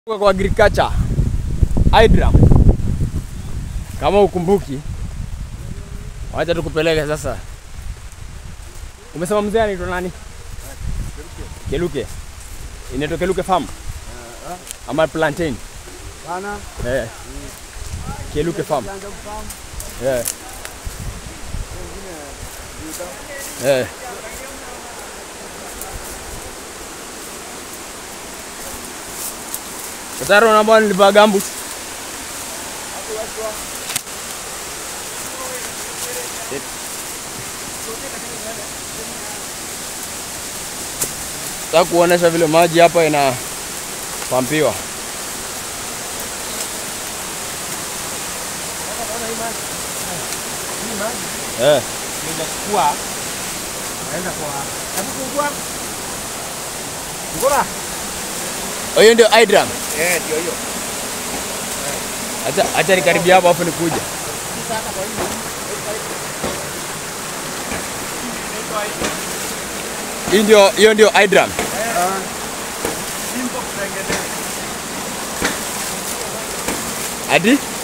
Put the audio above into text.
Kwa agriculture hydram. Kama ukumbuki, wacha tukupeleke sasa. Umesema mzee anaitwa nani? Keluke. Inaitwa Keluke Farm. Ama plantain. Bana. Keluke Farm. Eh. Utaro na bwana liba gambut. Nataka kuonesha vile maji hapa ina pampiwa. Nimechukua. Naenda kwa. Hebu fungua. Ngora. Hiyo ndio hydram. Ndio hiyo. Acha nikaribia hapo hapo nikuja. Hiyo ndio hydram. Simple kutengeneza. Adi?